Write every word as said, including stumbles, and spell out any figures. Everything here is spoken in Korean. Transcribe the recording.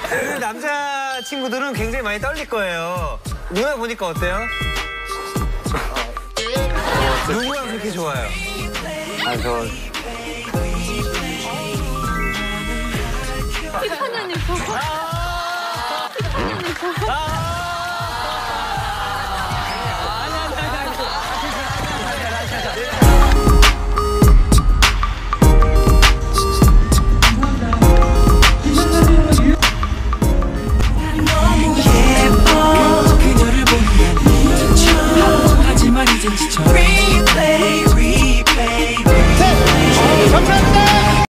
그 남자 친구들은 굉장히 많이 떨릴 거예요. 누나 보니까 어때요? 누구가 그렇게 좋아요? 아, 저 티파니님 보고. 티파니님 보고.